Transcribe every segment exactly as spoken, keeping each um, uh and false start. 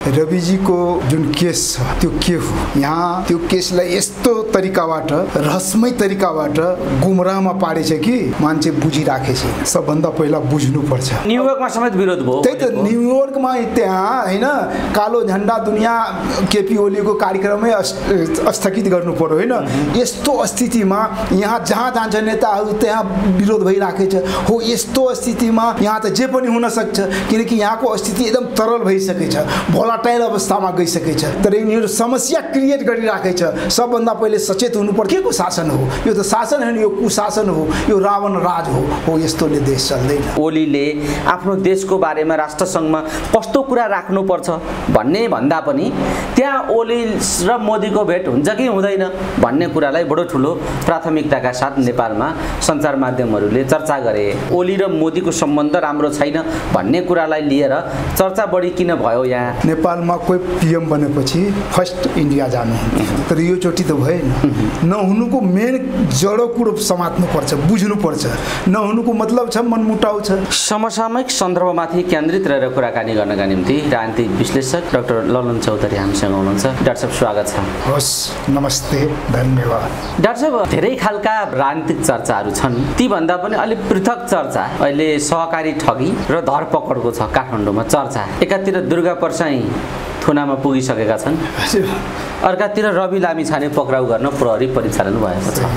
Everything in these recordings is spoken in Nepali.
रविजीको जुन केस छ त्यो के हो, यहाँ त्यो केसलाई यस्तो तरिकाबाट रहस्यमय तरिकाबाट गुमराहमा पारेछ कि मान्छे बुझिराखे छैन। सबभन्दा पहिला बुझ्नुपर्छ। न्युयोर्कमा समेत विरोध भयो। त्यही त, न्युयोर्कमा त्यहाँ होइन कालो झन्डा दुनियाँ केपी ओलीको कार्यक्रममै स्थगित गर्नु पर्यो होइन। यस्तो स्थितिमा यहाँ जहाँ जान्छ नेताहरू त्यहाँ विरोध भइराखेछ हो। यस्तो स्थितिमा यहाँ त जे पनि हुन सक्छ, किनकि यहाँको स्थिति एकदम तरल भइसकेछ, भोलाटाइल अवस्थामा गइसकेछ। तर यिनीहरू समस्या क्रिएट गरिराखेछ। सबभन्दा पहिले सचेत हुनुपर्छ। के को शासन हो यो? त शासन होइन, यो कुशासन हो, यो रावण राज हो। हो यस्तोले देश चल्दैन। ओलीले आफ्नो देशको बारेमा राष्ट्रसङ्घमा कस्तो कुरा राख्नुपर्छ भन्ने भन्दा पनि त्यहाँ ओली र मोदीको भेट हुन्छ कि हुँदैन भन्ने कुरालाई बडो ठुलो प्राथमिकताका साथ नेपालमा सञ्चार माध्यमहरूले चर्चा गरे। ओली र मोदीको सम्बन्ध राम्रो छैन भन्ने कुरालाई लिएर चर्चा बढी किन भयो? यहाँ नेपालमा कोही पीएम बनेपछि फर्स्ट इन्डिया जानु, तर यो चोटि त भएन। नहुनुको मेन जडो कुरो समात्नुपर्छ, बुझ्नुपर्छ। नहुनुको मतलब छ मनमुटाउ छ। समसामयिक सन्दर्भमाथि केन्द्रित रहेर कुराकानी गर्नका निम्ति राजनीतिक विश्लेषक डाक्टर ललन चौधरी हामीसँग हुनुहुन्छ। डाक्टर साहब स्वागत छ। हस्, नमस्ते, धन्यवाद। डाक्टर साहब, धेरै खालका राजनीतिक चर्चाहरू छन्, तीभन्दा पनि अलिक पृथक चर्चा अहिले सहकारी ठगी र धरपकडको छ काठमाडौँमा चर्चा। एकातिर दुर्गा परसाई थुनामा पुगिसकेका छन्, अर्कातिर रवि लामिछाने पक्राउ गर्न प्रहरी परिचालन भएको छ।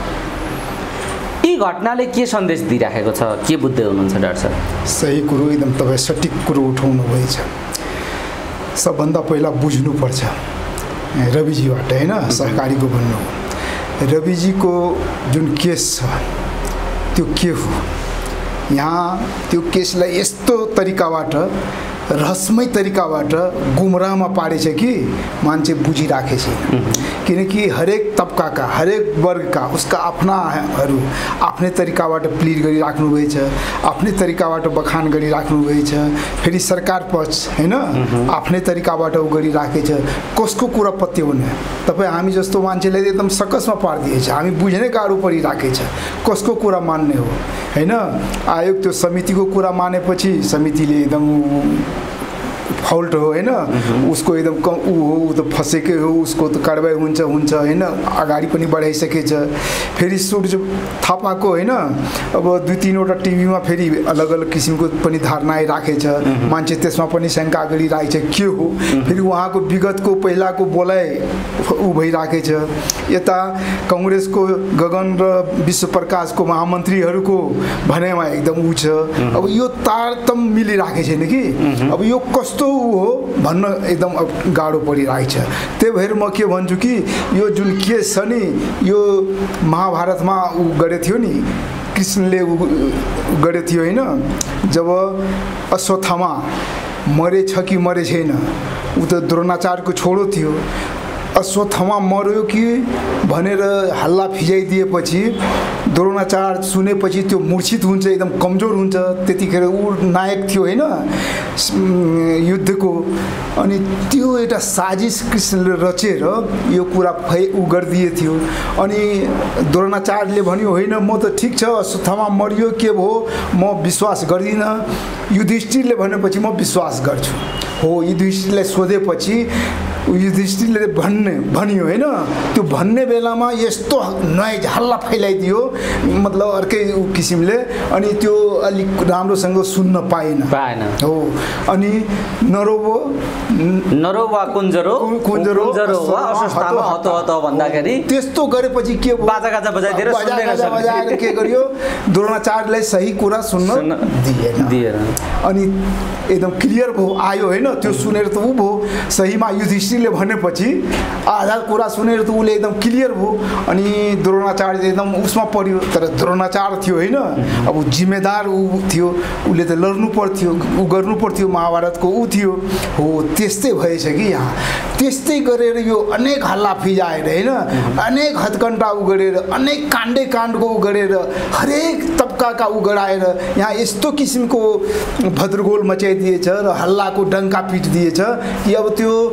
यी घटनाले के सन्देश दिइराखेको छ, के बुझ्दै हुनुहुन्छ डाक्टर साहब? सही कुरो, एकदम तपाईँ सठिक कुरो उठाउनु भएछ। सबभन्दा पहिला बुझ्नुपर्छ रविजीबाट होइन, सहकारीको भन्नु हो। रविजीको जुन केस छ त्यो के हो, यहाँ त्यो केसलाई यस्तो तरिकाबाट रहस्यमय तरिकाबाट गुमराहमा पारेछ कि मान्छे बुझिराखे छैन। किनकि हरेक तबकाका हरेक वर्गका उसका आफ्नाहरू आफ्नै तरिकाबाट प्लिड गरिराख्नु भएछ, आफ्नै तरिकाबाट बखान गरिराख्नु भएछ। फेरि सरकार पक्ष होइन आफ्नै तरिकाबाट उ गरिराखेछ। कसको कुरा पत्याउने? तपाईँ हामी जस्तो मान्छेले एकदम सकसमा पारिदिएछ, हामी बुझ्नै गाह्रो परिराखेछ कसको कुरा मान्ने हो होइन। आयोग त्यो समितिको कुरा मानेपछि समितिले एकदम फल्ट हो होइन, उसको एकदम कम ऊ हो, ऊ त फसेकै हो, उसको त कारबाही हुन्छ हुन्छ होइन। अगाडि पनि बढाइसकेछ। फेरि सूर्य थापाको होइन अब दुई तिनवटा टिभीमा फेरि अलग अलग किसिमको पनि धारणा आइराखेछ। मान्छे त्यसमा पनि शङ्का गरिरहेछ के हो। फेरि उहाँको विगतको पहिलाको बोलाइ ऊ भइराखेछ। यता कङ्ग्रेसको गगन र विश्वप्रकाशको महामन्त्रीहरूको भनाइमा एकदम ऊ छ। अब यो तारतम मिलिराखेको छैन कि अब यो कस्तो हो भन्न एकदम गाह्रो परिरहेछ। त्यही भएर म के भन्छु कि यो जुन केस छ नि, यो महाभारतमा ऊ गरे थियो नि, कृष्णले ऊ गरे थियो होइन। जब अश्वत्थामा मरेछ कि मरे छैन, ऊ त द्रोणाचार्यको छोडो थियो। अश्वत्थामा मर्यो कि भनेर हल्ला फिजाइदिएपछि द्रोणाचार्य सुनेपछि त्यो मूर्छित हुन्छ, एकदम कमजोर हुन्छ। त्यतिखेर ऊ नायक थियो होइन युद्धको। अनि त्यो एउटा साजिस कृष्णले रचेर यो कुरा फै उ गरिदिए थियो। अनि द्रोणाचार्यले भन्यो होइन म त ठिक छ अश्वत्थामा मरियो के भयो म विश्वास गर्दिनँ। युधिष्ठिरले भनेपछि म विश्वास गर्छु। हो युधिष्ठिरलाई सोधेपछि युधिष्ठिरले भन्ने भनियो होइन। त्यो भन्ने बेलामा यस्तो नयाँ हल्ला फैलाइदियो मतलब अर्कै किसिमले। अनि त्यो अलिक राम्रोसँग सुन्न पाएन पाएन हो। अनि नरोबो नरोवा कुञ्जरो कुञ्जरो अवस्थामा हतो हतो भन्दाखेरि त्यस्तो गरेपछि के भयो, बाजा गाजा बजाइदिएर बाजा बजाएर के गर्यो, द्रोणाचार्यलाई सही कुरा सुन्न दिएन दिएन अनि एकदम क्लियर भयो आयो होइन। त्यो सुनेर त ऊ भयो सहीमा युधिष्ठिरले भनेपछि आधा कुरा सुनेर त उसले एकदम क्लियर भयो। अनि द्रोणाचार्य एकदम उसमा पर्यो। तर द्रोणाचार्य थियो होइन, अब जिम्मेदार ऊ थियो, उसले त लड्नु पर्थ्यो, ऊ गर्नु पर्थ्यो, महाभारतको ऊ थियो। हो त्यस्तै भएछ कि यहाँ त्यस्तै गरेर यो अनेक हल्ला फिजाएर होइन, अनेक हत्कण्डा उ गरेर, अनेक काण्डे काण्डको उ गरेर, हरेक तबकाका उ गराएर यहाँ यस्तो किसिमको भद्रगोल मचाइदिएछ र हल्लाको डङ्का पिट दिएछ कि अब त्यो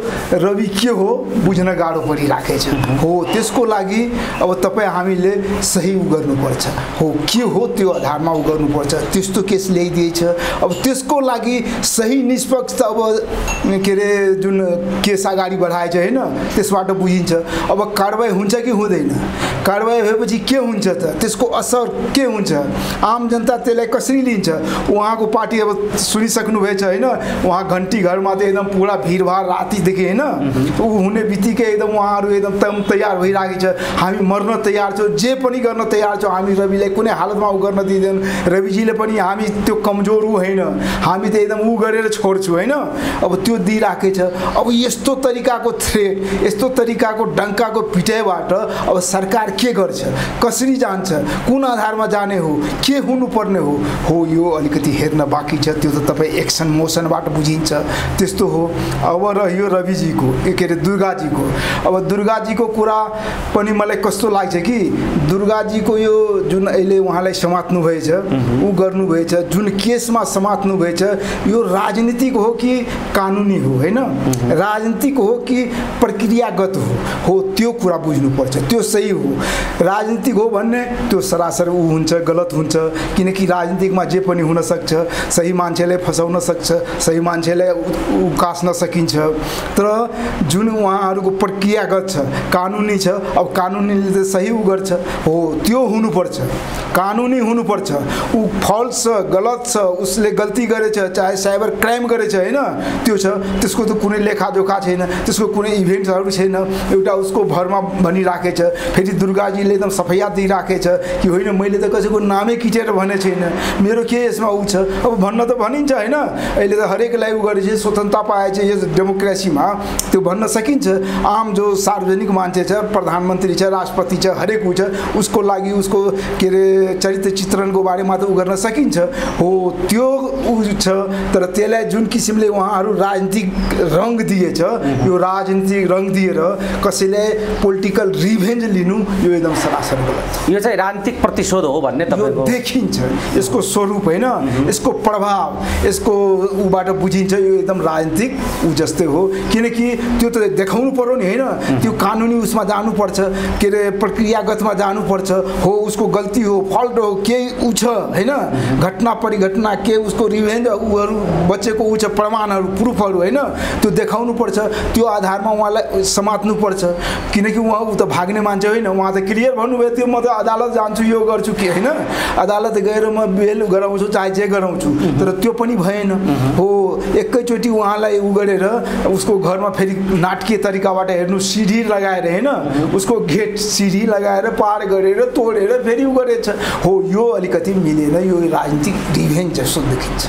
रवि के हो बुझ्न गाह्रो परिराखेछ हो। त्यसको लागि अब तपाईँ हामीले सही उ गर्नुपर्छ हो, के हो त्यो आधारमा उ गर्नुपर्छ। त्यस्तो केस ल्याइदिएछ, अब त्यसको लागि सही निष्पक्ष अब के अरे जुन केस अगाडि बढाएछ होइन, त्यसबाट बुझिन्छ अब कारबाही हुन्छ कि हुँदैन। कारबाही भएपछि के हुन्छ त, त्यसको असर के हुन्छ, आम जनता त्यसलाई कसरी लिन्छ। उहाँको पार्टी अब सुनिसक्नु भएछ होइन, उहाँ घन्टी घरमा त एकदम पुरा भिडभाड रातिदेखि होइन, ऊ हुने बित्तिकै एकदम उहाँहरू एकदम तम तयार भइरहेको छ, हामी मर्न तयार छौँ, जे पनि गर्न तयार छौँ, हामी रविलाई कुनै हालतमा उ गर्न दिँदैन। रविजीले पनि हामी त्यो कमजोर ऊ होइन, हामी त एकदम ऊ गरेर छोड्छु होइन, अब त्यो दिइराखेको छ। अब यस्तो तरिकाको थ्रेट, यस्तो तरिकाको डङ्काको पिटाइबाट अब सरकार के गर्छ, कसरी जान्छ, कुन आधारमा जाने हो, के हुनुपर्ने हो हो यो अलिकति हेर्न बाँकी छ। त्यो त तपाईँ एक्सन मोसनबाट बुझिन्छ त्यस्तो हो। अब रह्यो रविजीको के अरे दुर्गाजीको, अब दुर्गाजीको कुरा पनि मलाई कस्तो लाग्छ कि दुर्गाजीको यो जुन अहिले उहाँलाई समात्नु भएछ, ऊ गर्नुभएछ, जुन केसमा समात्नु भएछ, यो राजनीतिक हो कि कानुनी हो होइन, राजनीतिक हो कि प्रक्रियागत हो हो त्यो कुरा बुझ्नुपर्छ, त्यो सही हो। राजनीतिक हो भन्ने त्यो सरासर ऊ हुन्छ, गलत हुन्छ, किनकि राजनीतिकमा जे पनि हुनसक्छ, सही मान्छेलाई फसाउन सक्छ, सही मान्छेलाई उकास्न सकिन्छ। तर जुन उहाँहरूको प्रक्रियागत छ, कानुनी छ, अब कानुनीले त सही उ गर्छ हो, त्यो हुनुपर्छ, कानुनी हुनुपर्छ। ऊ फल्स छ, गलत छ, उसले गल्ती गरेछ, चाहे साइबर क्राइम गरेछ होइन, त्यो छ, त्यसको त कुनै लेखाजोखा छैन, त्यसको कुनै इभेन्ट्सहरू छैन, एउटा उसको भरमा भनिराखेछ। फेरि दुर्गाजीले एकदम सफैया दिइराखेछ कि होइन मैले त कसैको नामै किटेर भने छैन, मेरो के यसमा ऊ छ। अब भन्न त भनिन्छ होइन, अहिले त हरेकलाई उ गरेछ, स्वतन्त्रता पाएछ यस डेमोक्रेसीमा, त्यो भन्न सकिन्छ। आम जो सार्वजनिक मान्छे छ, प्रधानमन्त्री छ, राष्ट्रपति छ, हरेक ऊ छ, उसको लागि उसको के अरे चरित्र चित्रणको बारेमा त उ गर्न सकिन्छ हो, त्यो ऊ छ। तर त्यसलाई जुन किसिमले उहाँहरू राजनीतिक रङ दिएछ, यो राजनीतिक रङ दिएर कसैलाई पोलिटिकल रिभेन्ज लिनु यो एकदम सरासर गलत। यो चाहिँ राजनीतिक प्रतिशोध हो भन्ने तपाईँको देखिन्छ, यसको स्वरूप होइन, यसको प्रभाव, यसको ऊबाट बुझिन्छ यो एकदम राजनीतिक ऊ जस्तै हो। किनकि त्यो त देखाउनु पर्यो नि होइन, त्यो कानुनी उसमा जानुपर्छ, के अरे प्रक्रियागतमा जानुपर्छ हो, उसको गल्ती हो, फल्ट हो, केही ऊ छ होइन, घटना परिघटना के उसको रिभेन्ज ऊहरू बचेको ऊ छ, प्रमाणहरू प्रुफहरू होइन, त्यो देखाउनु पर्छ, त्यो आधारमा उहाँलाई समात्नुपर्छ। किनकि उहाँ ऊ त भाग्ने मान्छे होइन, उहाँ त क्लियर भन्नुभयो त्यो म त अदालत जान्छु, यो गर्छु कि होइन, अदालत गएर म बेल गराउँछु, चाहे जे गराउँछु, तर त्यो पनि भएन हो। एकैचोटि उहाँलाई उ गरेर उसको घरमा फेरि नाटकीय तरिकाबाट हेर्नु, सिडी लगाएर होइन, उसको गेट सिडी लगाएर पार गरेर तोडेर फेरि उ गरेछ हो, यो अलिकति मिलेन, यो राजनीतिक रिभेन्ज जस्तो देखिन्छ।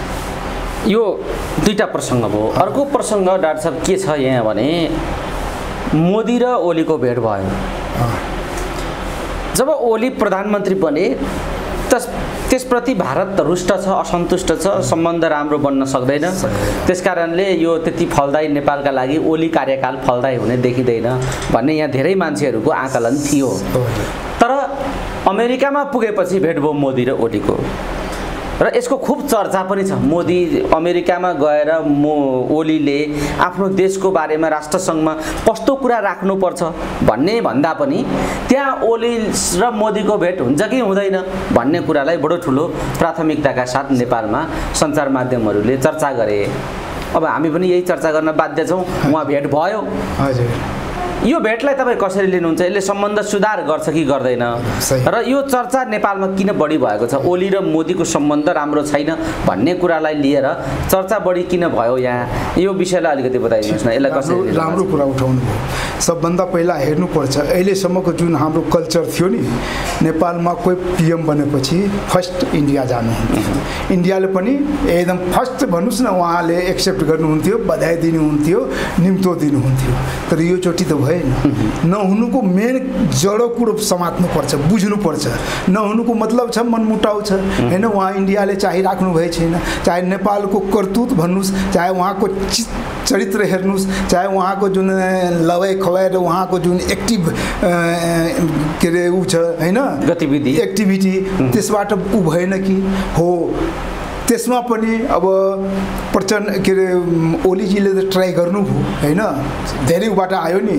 यो दुईटा प्रसङ्ग भयो। अर्को प्रसङ्ग डाक्टर साहब के छ यहाँ भने मोदी र ओलीको भेट भयो। जब ओली प्रधानमन्त्री बने त्यस त्यसप्रति भारत रुष्ट छ, असन्तुष्ट छ, सम्बन्ध राम्रो बन्न सक्दैन, त्यसकारणले यो त्यति फलदायी नेपालका लागि ओली कार्यकाल फलदायी हुने देखिँदैन भन्ने यहाँ धेरै मान्छेहरूको आकलन थियो। तर अमेरिकामा पुगेपछि भेट भयो मोदी र ओलीको, र यसको खूब चर्चा पनि छ। मोदी अमेरिकामा गएर मो ओलीले आफ्नो देशको बारेमा राष्ट्रसङ्घमा कस्तो कुरा राख्नुपर्छ भन्ने भन्दा पनि त्यहाँ ओली र मोदीको भेट हुन्छ कि हुँदैन भन्ने कुरालाई बडो ठुलो प्राथमिकताका साथ नेपालमा सञ्चार माध्यमहरूले चर्चा गरे। अब हामी पनि यही चर्चा गर्न बाध्य छौँ। उहाँ भेट भयो, हजुर, यो भेटलाई तपाईँ कसरी लिनुहुन्छ? यसले सम्बन्ध सुधार गर्छ कि गर्दैन? र यो चर्चा नेपालमा किन बढी भएको छ? ओली र मोदीको सम्बन्ध राम्रो छैन भन्ने कुरालाई लिएर चर्चा बढी किन भयो यहाँ? यो विषयलाई अलिकति बताइदिनुहोस् न। यसलाई कसरी? राम्रो कुरा उठाउनु भयो। सबभन्दा पहिला हेर्नुपर्छ अहिलेसम्मको जुन हाम्रो कल्चर थियो नि, नेपालमा कोही पिएम बनेपछि फर्स्ट इन्डिया जानुहुन्थ्यो। इन्डियाले पनि एकदम फर्स्ट भन्नुहोस् न उहाँले एक्सेप्ट गर्नुहुन्थ्यो, बधाई दिनुहुन्थ्यो, निम्तो दिनुहुन्थ्यो। तर यो चोटि त नहुनुको मेन जडो कुरो समात्नुपर्छ, बुझ्नुपर्छ। नहुनुको मतलब छ मनमुटाउ छ होइन, उहाँ इन्डियाले चाहिराख्नु भए छैन। चाहे नेपालको करतुत भन्नुहोस्, चाहे उहाँको चरित्र हेर्नुहोस्, चाहे उहाँको जुन लवाई खवाई र उहाँको जुन एक्टिभ के अरे ऊ छ होइन गतिविधि एक्टिभिटी, त्यसबाट ऊ भएन कि हो। त्यसमा पनि अब प्रचण्ड के अरे ओलीजीले त ट्राई गर्नुभयो होइन, धेरै उबाट आयो नि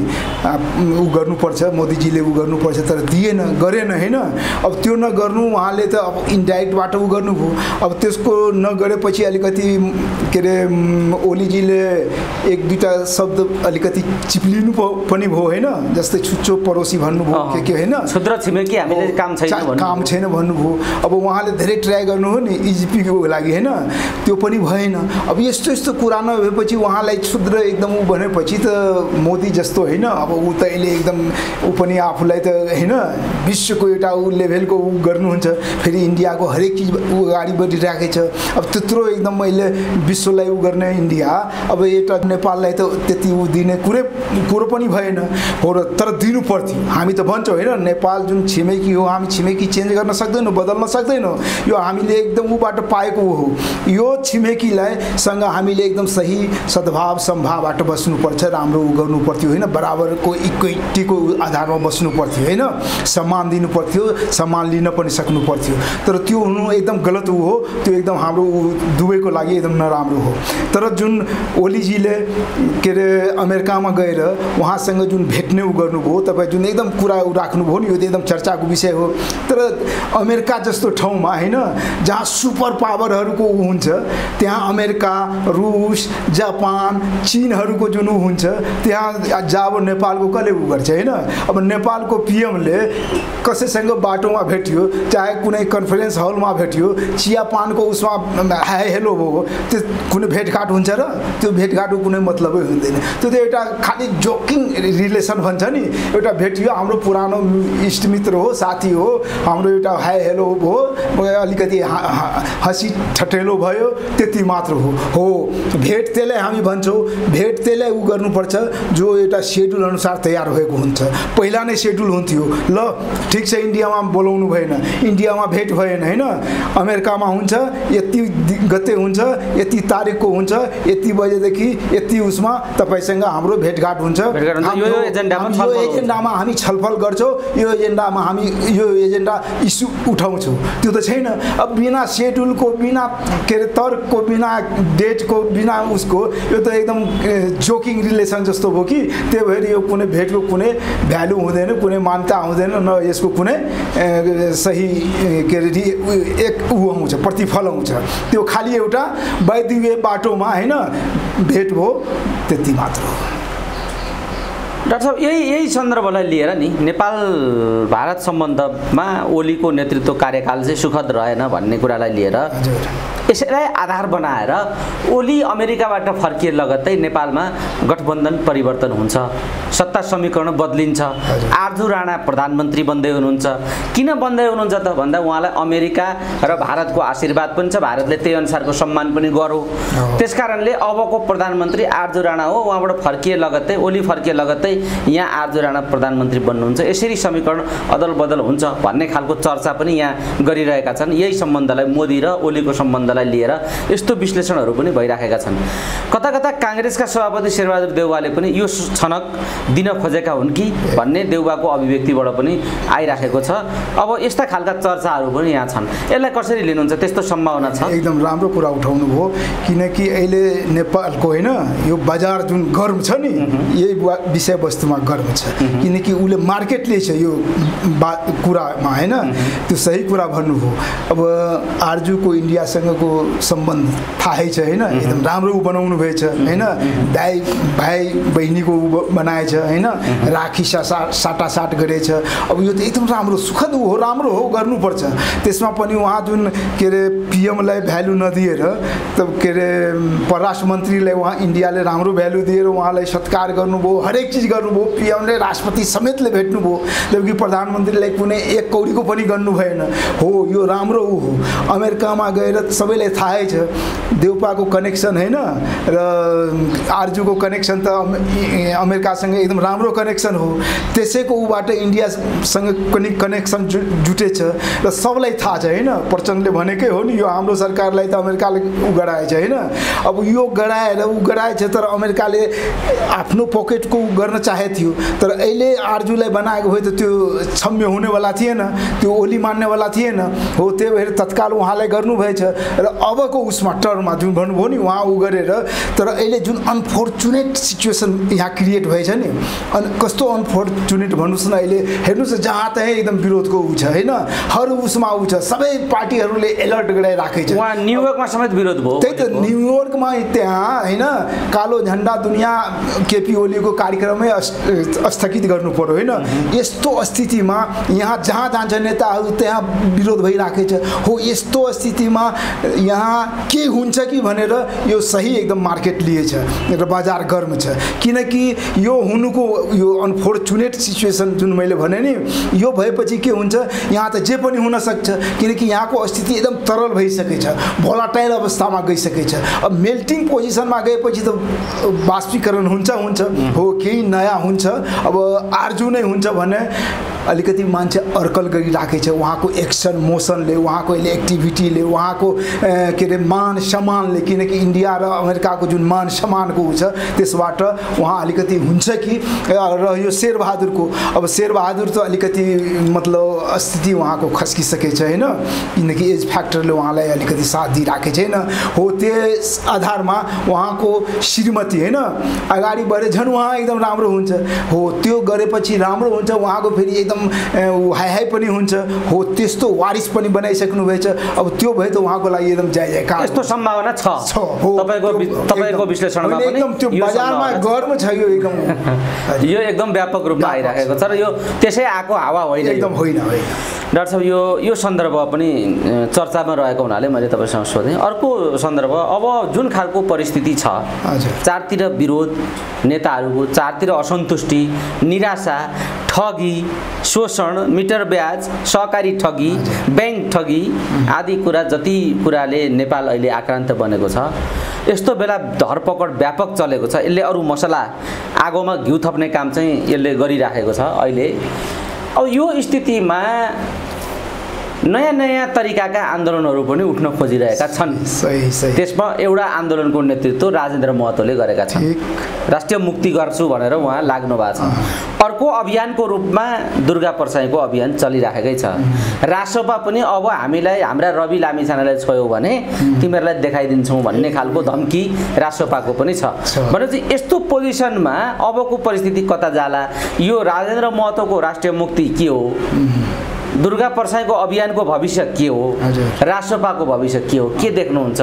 ऊ गर्नुपर्छ मोदीजीले ऊ गर्नुपर्छ तर दिएन गरेन होइन। अब त्यो नगर्नु उहाँले त अब इन्डाइरेक्टबाट ऊ गर्नुभयो। अब त्यसको नगरेपछि अलिकति के अरे ओलीजीले एक दुईवटा शब्द अलिकति चिप्लिनु पनि भयो होइन, जस्तै छुच्चो पडोसी भन्नुभयो के के होइन, क्षुद्र छिमेकी हामीले काम छैन काम छैन भन्नुभयो। अब उहाँले धेरै ट्राई गर्नु हो नि इजिपीको लागि होइन, त्यो पनि भएन। अब यस्तो यस्तो कुरा नभएपछि उहाँलाई क्षुद्र एकदम ऊ भनेपछि त मोदी जस्तो होइन, अब ऊ त अहिले एकदम ऊ पनि आफूलाई त होइन विश्वको एउटा ऊ लेभलको ऊ गर्नुहुन्छ, फेरि इन्डियाको हरेक चिज ऊ अगाडि बढिरहेको छ। अब त्यत्रो एकदम मैले विश्वलाई ऊ गर्ने इन्डिया, अब एउटा नेपाललाई त त्यति ऊ दिने कुरै कुरो पनि भएन हो र, तर दिनु पर्थ्यो। हामी त भन्छौँ होइन नेपाल जुन छिमेकी हो हामी छिमेकी चेन्ज गर्न सक्दैनौँ, बदल्न सक्दैनौँ, यो हामीले एकदम ऊबाट पाएको हो। यो छिमेकीलाई सँग हामीले एकदम सही सद्भाव सम्भावबाट बस्नुपर्छ, राम्रो ऊ गर्नु पर्थ्यो होइन, बराबरको इक्विटीको आधारमा बस्नु पर्थ्यो होइन, सम्मान दिनु पर्थ्यो, सम्मान लिन पनि सक्नु पर्थ्यो। तर त्यो हुनु एकदम गलत ऊ हो, त्यो एकदम हाम्रो दुवैको लागि एकदम नराम्रो हो। तर जुन ओलीजीले के अरे अमेरिकामा गएर उहाँसँग जुन भेट्ने ऊ गर्नुभयो, तपाईँ जुन एकदम कुरा ऊ राख्नुभयो नि, यो त एकदम चर्चाको विषय हो। तर अमेरिका जस्तो ठाउँमा होइन जहाँ सुपर पावरहरूको ऊ हुन्छ, त्यहाँ अमेरिका, रुस, जापान, चीनहरूको जुन ऊ हुन्छ, त्यहाँ जब नेपालको कसले ऊ गर्छ होइन। अब नेपालको पिएमले कसैसँग बाटोमा भेट्यो, चाहे कुनै कन्फरेन्स हलमा भेट्यो, चियापानको उसमा हाई हेलो हो, त्यो कुनै भेटघाट हुन्छ र? त्यो भेटघाटको कुनै मतलबै हुँदैन। त्यो त एउटा खालि जोकिङ रिलेसन भन्छ नि, एउटा भेटियो हाम्रो पुरानो इष्टमित्र हो, साथी हो, हाम्रो एउटा हाई हेलो भयो, अलिकति हँसी ठटेलो भयो, त्यति मात्र हो। हो भेट त्यसलाई हामी भन्छौँ, भेट त्यसलाई ऊ गर्नुपर्छ जो एउटा सेड्युल अनुसार तयार भएको हुन्छ। पहिला नै सेड्युल हुन्थ्यो, ल ठिक छ इन्डियामा बोलाउनु भएन, इन्डियामा भेट भएन होइन, अमेरिकामा हुन्छ, यति गते हुन्छ, यति तारिकको हुन्छ, यति बजेदेखि यति उसमा तपाईँसँग हाम्रो भेटघाट हुन्छ, यो एजेन्डामा हामी छलफल गर्छौँ, यो एजेन्डामा हामी यो एजेन्डा इस्यु उठाउँछौँ। त्यो त छैन। अब बिना सेड्युलको, बिना के अरे तर्कको, बिना डेटको, बिना उसको यो त एकदम जोकिङ रिलेसन जस्तो भयो कि। त्यही भएर यो कुनै भेटको कुनै भ्यालु हुँदैन, कुनै मान्यता हुँदैन, न यसको कुनै सही के अरे एक ऊ आउँछ, प्रतिफल आउँछ। त्यो खालि एउटा वैद्य बाटोमा होइन भेट भयो, त्यति मात्र हो। डाक्टर साहब यही यही सन्दर्भलाई लिएर नि नेपाल भारत सम्बन्धमा ओलीको नेतृत्व कार्यकाल चाहिँ सुखद रहेन भन्ने कुरालाई लिएर यसैलाई आधार बनाएर ओली अमेरिकाबाट फर्किए लगत्तै नेपालमा गठबन्धन परिवर्तन हुन्छ, सत्ता समीकरण बदलिन्छ, आर्जु राणा प्रधानमन्त्री बन्दै हुनुहुन्छ। किन बन्दै हुनुहुन्छ त भन्दा उहाँलाई अमेरिका र भारतको आशीर्वाद पनि छ, भारतले त्यही अनुसारको सम्मान पनि गरौँ। त्यसकारणले अबको प्रधानमन्त्री आर्जु राणा हो, उहाँबाट फर्किए लगत्तै ओली फर्किए लगत्तै यहाँ आर्जु राणा प्रधानमन्त्री बन्नुहुन्छ, यसरी समीकरण अदल बदल हुन्छ भन्ने खालको चर्चा पनि यहाँ गरिरहेका छन्। यही सम्बन्धलाई मोदी र ओलीको सम्बन्धलाई लिएर यस्तो विश्लेषणहरू पनि भइराखेका छन्। कता कता काङ्ग्रेसका सभापति शेरबहादुर देउवाले पनि यो छनक दिन खोजेका हुन् कि भन्ने देउवाको अभिव्यक्तिबाट पनि आइराखेको छ। अब यस्ता खालका चर्चाहरू पनि यहाँ छन्, यसलाई कसरी लिनुहुन्छ? त्यस्तो सम्भावना छ? एकदम राम्रो कुरा उठाउनु भयो, किनकि अहिले नेपालको होइन यो बजार जुन गर्म छ नि, यही विषयवस्तुमा गर्म छ, किनकि उसले मार्केटले छ यो कुरामा होइन, त्यो सही कुरा भन्नुभयो। अब आर्जुको इन्डियासँगको सम्बन्ध थाहै छ होइन, एकदम राम्रो बनाउनु भएछ होइन, दाइ भाइ बहिनीको बनाएछ होइन, राखी साटासाट गरेछ। अब यो त एकदम राम्रो सुखद हो, राम्रो हो, गर्नुपर्छ। त्यसमा पनि उहाँ जुन के अरे पिएमलाई भ्यालु नदिएर त के अरे परराष्ट्र मन्त्रीलाई उहाँ इन्डियाले राम्रो भ्यालु दिएर उहाँलाई सत्कार गर्नुभयो, हरेक चिज गर्नुभयो, पिएमले राष्ट्रपति समेतले भेट्नुभयो, जबकि प्रधानमन्त्रीलाई कुनै एक कौडीको पनि गर्नु भएन। हो यो राम्रो ऊ हो। अमेरिकामा गएर सबैलाई थाहै छ देउपाको कनेक्सन होइन र आर्जुको कनेक्सन त अमेरिकासँग एकदम राम्रो कनेक्सन हो, त्यसैको ऊबाट इन्डियासँग पनि कनेक्सन जु जुटेछ र सबलाई थाहा छ होइन। प्रचण्डले भनेकै हो नि, यो हाम्रो सरकारलाई त अमेरिकाले ऊ गराएछ होइन। अब यो गराएर ऊ गराएछ, तर अमेरिकाले आफ्नो पकेटको ऊ गर्न चाहेको थियो, तर अहिले आर्जुलाई बनाएको भए त त्यो क्षम्य हुनेवाला थिएन, त्यो ओली मान्नेवाला थिएन। हो त्यही भएर तत्काल उहाँलाई गर्नुभएछ र अबको उसमा टर्ममा जुन भन्नुभयो नि उहाँ उ गरेर तर अहिले जुन अनफर्चुनेट सिचुएसन यहाँ क्रिएट भएछ नि अनि कस्तो अनफर्चुनेट भन्नुहोस् न अहिले हेर्नुहोस् जहाँ तहीँ एकदम विरोधको उ छ होइन हर उसमा उ छ सबै पार्टीहरूले एलर्ट गराइराखेको छ उहाँ न्युयोर्कमा समेत विरोध भयो त्यही त न्युयोर्कमा त्यहाँ होइन कालो झन्डा दुनियाँ केपी ओलीको कार्यक्रममै स्थगित गर्नु पर्यो होइन यस्तो स्थितिमा यहाँ जहाँ जान्छ नेताहरू त्यहाँ विरोध भइराखेको छ हो यस्तो स्थितिमा यहाँ के हुन्छ कि भनेर यो सही एकदम मार्केट लिएछ र बजार गर्म छ किनकि यो हुनुको यो अनफर्चुनेट सिचुएसन जुन मैले भने नि यो भएपछि के हुन्छ यहाँ त जे पनि हुन सक्छ किनकि यहाँको स्थिति एकदम तरल भइसकेछ भोलाटाइल अवस्थामा गइसकेछ अब मेल्टिङ पोजिसनमा गएपछि त बाष्पीकरण हुन्छ हुन्छ हो केही नयाँ हुन्छ अब आर्जु नै हुन्छ भने अलिकति मान्छे अर्कल गरिराखेको छ उहाँको एक्सन मोसनले उहाँको अहिले एक्टिभिटीले उहाँको के अरे मान सम्मानले किनकि इन्डिया र अमेरिकाको जुन मान सम्मानको उ छ त्यसबाट उहाँ अलिकति हुन्छ कि र यो शेरबहादुरको अब शेरबहादुर त अलिकति मतलब स्थिति उहाँको खस्किसकेको छ होइन किनकि एज फ्याक्टरले उहाँलाई अलिकति साथ दिइराखेको छैन हो त्यस आधारमा उहाँको श्रीमती होइन अगाडि बढे झन् उहाँ एकदम राम्रो हुन्छ हो त्यो गरेपछि राम्रो हुन्छ उहाँको फेरि एकदम हाई हाई पनि हुन्छ हो त्यस्तो वारिस पनि बनाइसक्नु भएछ अब त्यो भए त उहाँको लागि एकदम जय जयकार यस्तो सम्भावना छ तपाईको तपाईको विश्लेषणमा पनि एकदम त्यो बजारमा गर्म छ यो एकदम यो एकदम व्यापक रूपमा आइराखेको छ र यो त्यसै आएको हावा होइन एकदम होइन होइन डाक्टर साहब यो यो सन्दर्भ पनि चर्चामा रहेको हुनाले मैले तपाईसँग सोधेँ अर्को सन्दर्भ अब जुन खालको परिस्थिति छ चारतिर विरोध नेताहरूको चारतिर असन्तुष्टि निराशा ठगी शोषण मिटर ब्याज सहकारी ठगी बैंक ठगी आदि कुरा जति कुराले नेपाल अहिले आक्रान्त बनेको छ यस्तो बेला धरपकड व्यापक चलेको छ यसले अरू मसला आगोमा घिउ थप्ने काम चाहिँ यसले गरिराखेको छ अहिले अब यो स्थितिमा नयाँ नयाँ तरिकाका आन्दोलनहरू पनि उठ्न खोजिरहेका छन् सही सही त्यसमा एउटा आन्दोलनको नेतृत्व राजेन्द्र महतोले गरेका छन् राष्ट्रिय मुक्ति गर्छु भनेर उहाँ लाग्नु भएको छ अर्को अभियानको रूपमा दुर्गा परसाईको अभियान चलिराखेकै छ रासोपा पनि अब हामीलाई हाम्रा रवि लामिछानेलाई छोयौ भने तिमीहरूलाई देखाइदिन्छौँ भन्ने खालको धम्की रासोपाको पनि छ भनेपछि यस्तो पोजिसनमा अबको परिस्थिति कता जाला यो राजेन्द्र महतोको राष्ट्रिय मुक्ति के हो दुर्गा परसाईको अभियानको भविष्य के हो रासोपाको भविष्य के हो के देख्नुहुन्छ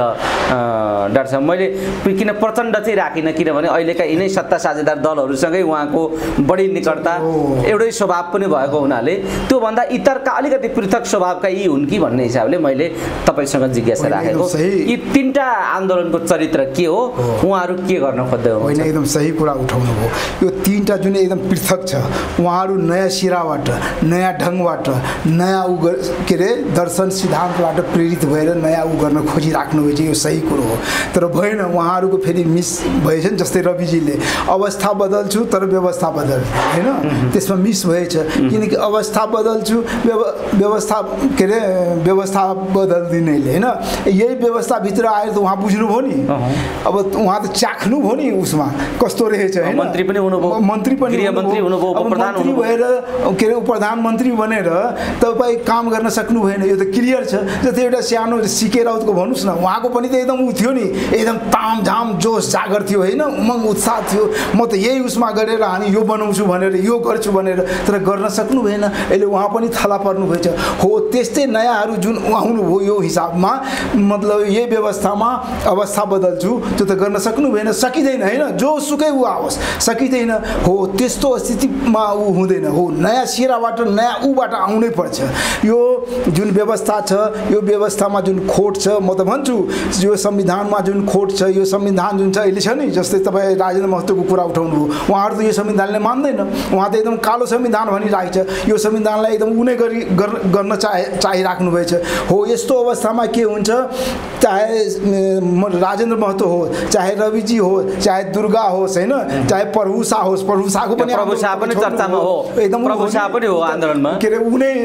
डाक्टर साहब मैले किन प्रचण्ड चाहिँ राखिनँ किनभने अहिलेका यिनै सत्ता साझेदार दलहरूसँगै उहाँको बढी निकटता एउटै स्वभाव पनि भएको हुनाले त्योभन्दा इतरका अलिकति पृथक स्वभावका यी हुन् कि भन्ने हिसाबले मैले तपाईँसँग जिज्ञासा राखेको यी तिनवटा आन्दोलनको चरित्र के हो उहाँहरू के गर्न खोज्दै हो होइन एकदम सही कुरा उठाउनु भयो यो तिनवटा जुन एकदम पृथक छ उहाँहरू नयाँ सिराबाट नयाँ ढङ्गबाट नयाँ उ के अरे दर्शन सिद्धान्तबाट प्रेरित भएर नयाँ उ गर्न खोजिराख्नु भएछ यो सही कुरो हो तर भएन उहाँहरूको फेरि मिस भएछ नि जस्तै रविजीले अवस्था बदल्छु तर व्यवस्था बदल होइन त्यसमा मिस भएछ किनकि अवस्था बदल्छु व्यवस्था के अरे व्यवस्था बदल्दिनेले होइन यही व्यवस्थाभित्र आएर त उहाँ बुझ्नुभयो नि अब उहाँ त चाख्नु भयो नि उसमा कस्तो रहेछ होइन मन्त्री पनि हुनुभयो मन्त्री पनि गृहमन्त्री हुनुभयो मन्त्री भएर के अरे प्रधानमन्त्री बनेर तपाईँ काम गर्न सक्नु भएन यो त क्लियर छ जस्तै एउटा सानो सिके राउतको भन्नुहोस् न उहाँको पनि त एकदम उ थियो नि एकदम तामझाम जोस जागर थियो होइन उमङ्ग उत्साह थियो म त यही उसमा गरेर हामी यो बनाउँछु भनेर यो गर्छु भनेर तर गर्न सक्नु भएन अहिले उहाँ पनि थला पर्नु भएछ हो त्यस्तै नयाँहरू जुन आउनुभयो यो हिसाबमा मतलब यही व्यवस्थामा अवस्था बदल्छु त्यो त गर्न सक्नु भएन सकिँदैन होइन जोसुकै ऊ आओस् सकिँदैन हो त्यस्तो स्थितिमा ऊ हुँदैन हो नयाँ सिराबाट नयाँ ऊबाट आउनै पर्छ यो जुन व्यवस्था छ यो व्यवस्थामा जुन खोट छ म त भन्छु यो संविधानमा जुन खोट छ यो संविधान जुन छ अहिले छ नि जस्तै तपाईँ राजेन्द्र महतोको कुरा उठाउनु हो उहाँहरू त यो संविधानले मान्दैन उहाँ त एकदम कालो संविधान भनिरहेको छ यो संविधानलाई एकदम उनै गरी गर्न चाहे चाहिराख्नु भएछ हो यस्तो अवस्थामा के हुन्छ चाहे राजेन्द्र महतो हो चाहे रविजी हो चाहे दुर्गा होस् होइन चाहे प्रभु शाह होस् प्रभु शाहको पनि प्रभु शाह पनि चर्चामा हो एकदम प्रभु शाह पनि हो आन्दोलनमा के अरे उनै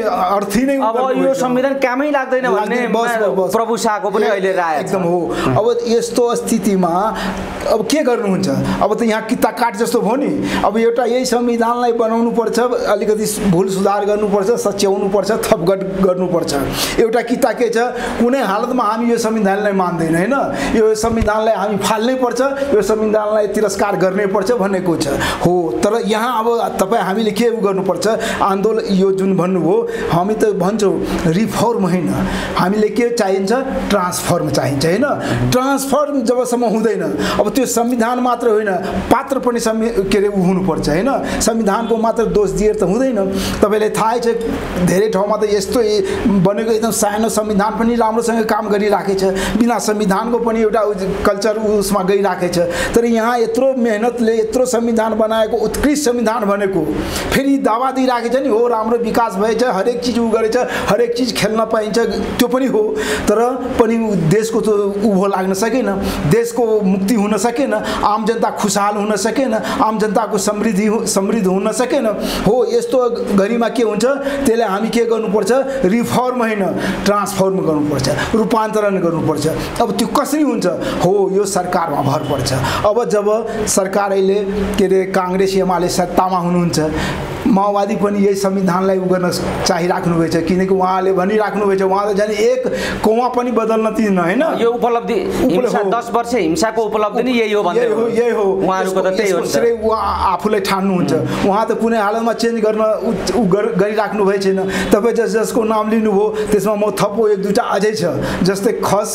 अर्थी नै अब यो संविधान कामै लाग्दैन भन्ने प्रभु शाहको पनि अहिले राय एकदम हो। अब यस्तो स्थितिमा अब के गर्नुहुन्छ? अब त यहाँ किता काट जस्तो भयो नि। अब एउटा यही संविधानलाई बनाउनु पर्छ, अलिकति भुल सुधार गर्नुपर्छ, सच्याउनु पर्छ, थपगट गर्नुपर्छ। एउटा किता के छ, कुनै हालतमा हामी यो संविधानलाई मान्दैन हैन, यो संविधानलाई हामी फाल्नै पर्छ, यो संविधानलाई तिरस्कार गर्नै पर्छ भनेको छ हो। तर यहाँ अब तपाईँ हामीले के गर्नुपर्छ? आन्दोलन यो जुन भन्नुभयो, हामी त भन्छौँ रिफर्म होइन, हामीले के चाहिन्छ? ट्रान्सफर्म चाहिन्छ हैन। ट्रान्सफर्म जबसम्म हुँदैन, अब त्यो संविधान मात्र होइन, पात्र पनि के अरे हुनुपर्छ हैन। संविधानको मात्र दोष दिएर त हुँदैन। तपाईँलाई थाहै छ धेरै ठाउँमा त यस्तो बनेको एकदम सानो संविधान पनि राम्रोसँग काम गरिराखेको छ, बिना संविधानको पनि एउटा कल्चर उसमा गइराखेको छ। तर यहाँ यत्रो मेहनतले यत्रो संविधान बनाएको उत्कृष्ट संविधान भनेको फेरि दावा दिइराखेको छ नि, हो राम्रो विकास भएछ, हरेक चिज उ गरेछ, हरेक चिज खेल्न पाइन्छ, त्यो पनि हो। तर पनि देशको त उभो लाग्न सकेन, देशको मुक्ति हुन सकेन, आम जनता खुशहाल हुन सकेन, आम जनताको समृद्धि समृद्ध हुन सकेन हो। यस्तो घडीमा के हुन्छ? त्यसले हामी के गर्नुपर्छ? रिफर्म होइन, ट्रान्सफर्म गर्नुपर्छ, रूपान्तरण गर्नुपर्छ। अब त्यो कसरी हुन्छ? हो, यो सरकारमा भर पर्छ। अब जब सरकार अहिले के अरे काङ्ग्रेस एमाले सत्तामा हुनुहुन्छ, माओवादी पनि यही संविधानलाई उ गर्न चाहिराख्नु भएछ, किनकि उहाँले भनिराख्नु भएछ उहाँ त जाने एक कौवा पनि बदल्न दिन्न हैन। यो उपलब्धि हिंसा दस वर्ष हिंसाको उपलब्धि नै यही हो भन्दै हो। यही हो उहाँहरुको त त्यही हो। श्रेय उहाँ आफूलाई ठान्नुहुन्छ। उहाँ त कुनै हालतमा चेन्ज गर्न उ गरिराख्नु भए छैन। तपाईँ जस जसको नाम लिनुभयो त्यसमा म थपो एक दुईटा अझै छ, जस्तै खस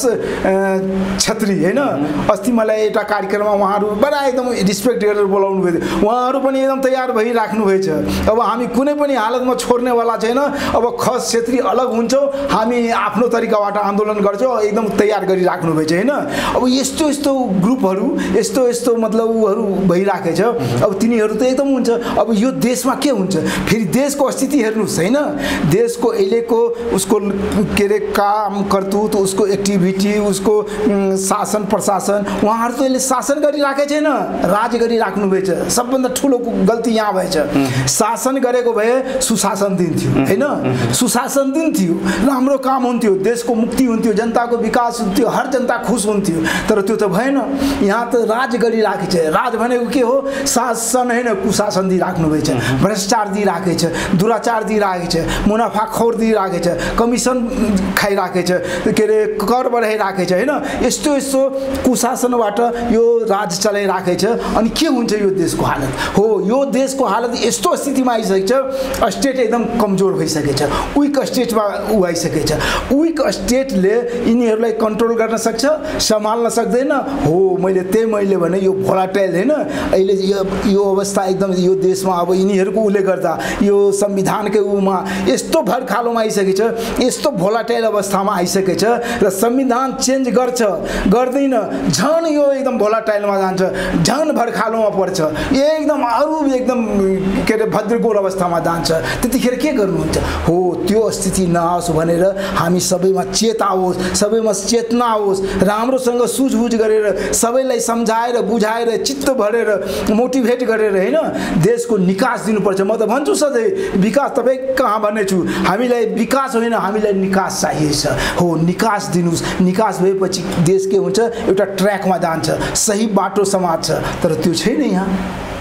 छत्री हैन। अस्ति मलाई एउटा कार्यक्रममा उहाँहरू बडा एकदम रिस्पेक्ट गरेर बोलाउनु भयो, उहाँहरू पनि एकदम तयार भइराख्नु भएछ। अब हामी कुनै पनि हालतमा छोड्नेवाला छैन। अब खस क्षेत्री अलग हुन्छौँ, हामी आफ्नो तरिकाबाट आन्दोलन गर्छौँ, एकदम तयार गरिराख्नु भएछ हैन। अब यस्तो यस्तो ग्रुपहरू यस्तो यस्तो मतलब उहरू भइराखेको छ। अब तिनीहरू त एकदम हुन्छ। अब यो देशमा के हुन्छ फेरि? देशको स्थिति हेर्नुहोस् हैन, देशको अहिलेको उसको के अरे काम करतुत, उसको एक्टिभिटी, उसको शासन प्रशासन, उहाँहरू त अहिले शासन गरिराखेको छैन, राज गरिराख्नु भएछ। सबभन्दा ठुलो गल्ती यहाँ भएछ। शासन गरेको भए सुशासन दिन्थ्यो हैन, सुशासन दिन्थ्यो, राम्रो काम हुन्थ्यो, देशको मुक्ति हुन्थ्यो, जनताको विकास हुन्थ्यो, हर जनता खुश हुन्थ्यो। तर त्यो त भएन। यहाँ त राज गरिराखेको छ। राज भनेको के हो? शासन होइन, कुशासन दिइराख्नु भएछ, भ्रष्टाचार दिइराखेको छ, दुराचार दिइराखेको छ, मुनाफाखोर दिइराखेको छ, कमिसन खाइराखेको छ, के अरे कर बढाइराखेको छ हैन। यस्तो यस्तो कुशासनबाट यो राज चलाइराखेको छ। अनि के हुन्छ यो देशको हालत? हो, यो देशको हालत यस्तो स्थितिमा आइसकेको छ, स्टेट एकदम कमजोर भइसकेको छ, विक स्टेटमा ऊ आइसकेको छ। विक स्टेटले यिनीहरूलाई कन्ट्रोल गर्न सक्छ, सम्हाल्न सक्दैन। हो, मैले त्यही मैले भने यो भोलाटाइल हैन, अहिले यो यो अवस्था एकदम यो देशमा अब यिनीहरूको उले गर्दा यो संविधानकै उमा यस्तो भरखालोमा आइसकेको छ, यस्तो भोलाटाइल अवस्थामा आइसकेको छ। र संविधान चेन्ज गर्छ गर्दैन, झन् यो एकदम भोलाटाइलमा जान्छ, झन् भरखालोमा पर्छ, एकदम अरू एकदम के अरे भद्रगोल अवस्थामा जान्छ। त्यतिखेर के गर्नुहुन्छ? हो, त्यो स्थिति नआओस् भनेर हामी सबैमा चेत आओस्, सबैमा चेतना आओस्, राम्रोसँग सुझबुझ गरेर सबैलाई सम्झाएर बुझाएर चित्त भरेर मोटिभेट गरेर हैन देशको निकास दिनुपर्छ। म त भन्छु सधैँ विकास तपाईँ कहाँ भन्ने छु, हामीलाई विकास होइन, हामीलाई निकास चाहिएको छ। हो, निकास दिनुहोस्। निकास भएपछि देश के हुन्छ? एउटा ट्र्याकमा जान्छ, सही बाटो समाज छ। तर त्यो छैन यहाँ।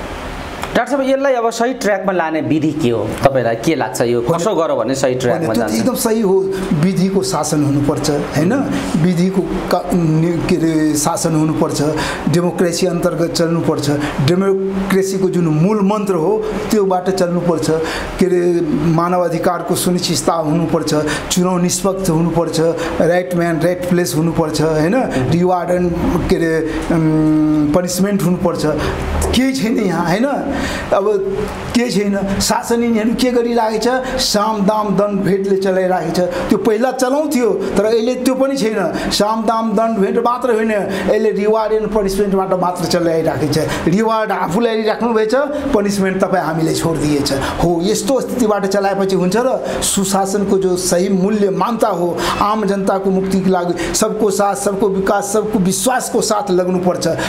डाक्टर साहब, यसलाई अब सही ट्र्याकमा लाने विधि के हो? तपाईँलाई के लाग्छ यो कसो गर्यो भने सही ट्र्याकमा जान्छ? एकदम सही हो। विधिको शासन हुनुपर्छ हैन, विधिको के अरे शासन हुनुपर्छ, डेमोक्रेसी अन्तर्गत चल्नुपर्छ। डेमोक्रेसीको जुन मूल मन्त्र हो त्योबाट चल्नुपर्छ। के अरे मानव अधिकारको सुनिश्चितता हुनुपर्छ, चुनाव निष्पक्ष हुनुपर्छ, राइट म्यान राइट प्लेस हुनुपर्छ हैन, रिवार्ड एन्ड के अरे पनिसमेन्ट हुनुपर्छ। केही छैन यहाँ हैन। अब के छैन? शासन यिनीहरू के गरिरहेको छ? साम दाम दण्ड भेटले चलाइरहेको छ। त्यो पहिला चलाउँथ्यो, तर अहिले त्यो पनि छैन। साम दाम दण्ड भेट मात्र होइन, अहिले रिवार्ड एन्ड पनिसमेन्टबाट मात्र चलाइरहेको छ। रिवार्ड आफूलाई राख्नु भएछ, पनिसमेन्ट तपाईँ हामीले छोडिदिएछ। हो, यस्तो स्थितिबाट चलाएपछि हुन्छ र सुशासनको जो सही मूल्य मान्यता हो, आम जनताको मुक्तिको लागि सबको साथ सबको विकास सबको विश्वासको साथ लाग्नुपर्छ।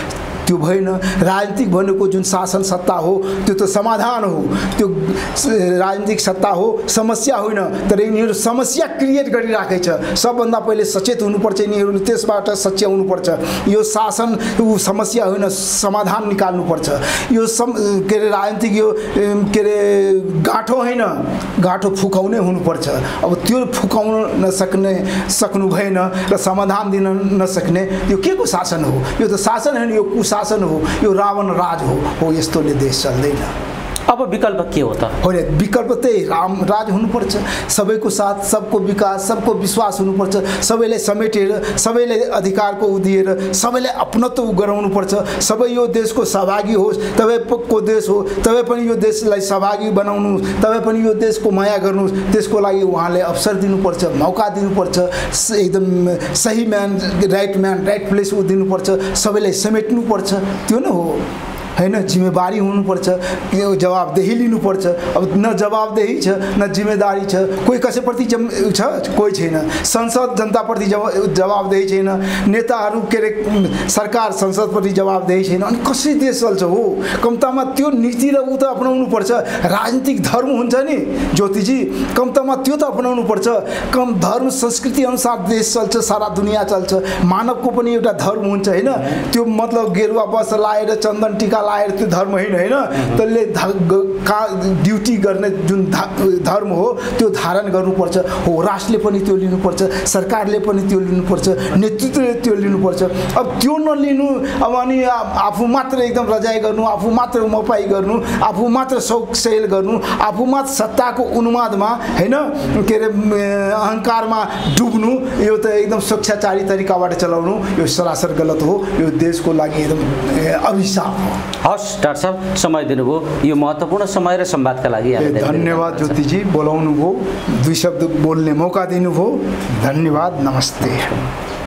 त्यो भएन। राजनीतिक भनेको जुन शासन सत्ता हो त्यो त समाधान हो, त्यो राजनीतिक सत्ता हो, समस्या होइन। तर यिनीहरू समस्या क्रिएट गरिराखेको छ। सबभन्दा पहिले सचेत हुनुपर्छ यिनीहरूले, त्यसबाट सच्चा हुनुपर्छ। यो शासन ऊ समस्या होइन, समाधान निकाल्नुपर्छ। यो सम के अरे राजनीतिक यो के अरे गाँठो होइन, गाँठो फुकाउने हुनुपर्छ। अब त्यो फुकाउन नसक्ने सक्नु भएन र समाधान दिन नसक्ने यो के को शासन हो? यो त शासन होइन, यो कुशासन हो, यो रावण राज हो। हो यस्तोले देश चल्दैन। अब विकल्प के हो त? हो रे, विकल्प त्यही राम राज हुनुपर्छ। सबैको साथ, सबको विकास, सबको विश्वास हुनुपर्छ। सबैलाई समेटेर, सबैलाई अधिकारको उ दिएर, सबैलाई अपनत्व गराउनुपर्छ। सबै यो देशको सहभागी होस्, तपाईँको देश हो, तपाईँ पनि यो देशलाई सहभागी बनाउनु, तपाईँ पनि यो देशको माया गर्नु। त्यसको लागि उहाँले अवसर दिनुपर्छ, मौका दिनुपर्छ। एकदम सही man, right man, right place उ दिनुपर्छ। सबैलाई समेट्नुपर्छ। त्यो न हो हैन, जिम्मेवारी हुनुपर्छ, जवाबदेही लिनुपर्छ। अब न जवाबदेही छ न जिम्मेदारी छ। कोही कसैप्रति छ, कोही छैन। संसद जनताप्रति जवाबदेही छैन, नेताहरू के अरे सरकार संसदप्रति जवाबदेही छैन। अनि कसरी देश चल्छ? हो कम्तामा त्यो नीति र ऊ त अपनाउनु पर्छ। राजनीतिक धर्म हुन्छ नि ज्योतिजी, कम्तामा त्यो त अपनाउनु पर्छ। कम धर्म संस्कृति अनुसार देश चल्छ, सारा दुनियाँ चल्छ। मानवको पनि एउटा धर्म हुन्छ हैन। त्यो मतलब गेरुवा वस्त्र लाएर चन्दन टीका लाएर त्यो धर्म होइन हैन। त्यसले ड्युटी गर्ने जुन धर्म हो त्यो धारण गर्नुपर्छ। हो राष्ट्रले पनि त्यो लिनुपर्छ, सरकारले पनि त्यो लिनुपर्छ, नेतृत्वले त्यो लिनुपर्छ। अब त्यो नलिनु, अब अनि आफू मात्र एकदम रजाइ गर्नु, आफू मात्र मपाई गर्नु, आफू मात्र शौक सेल गर्नु, आफू मात्र सत्ताको उन्मादमा हैन के अरे अहङ्कारमा डुब्नु, यो त एकदम स्वेच्छाचारी तरिकाबाट चलाउनु, यो सरासर गलत हो। यो देशको लागि एकदम अभिशाप हो। हस् डाक्टर साहब, समय दिनुभयो यो महत्त्वपूर्ण समय र संवादका लागि। धन्यवाद ज्योतिजी, बोलाउनु भयो, दुई शब्द बोल्ने मौका दिनुभयो। धन्यवाद, नमस्ते।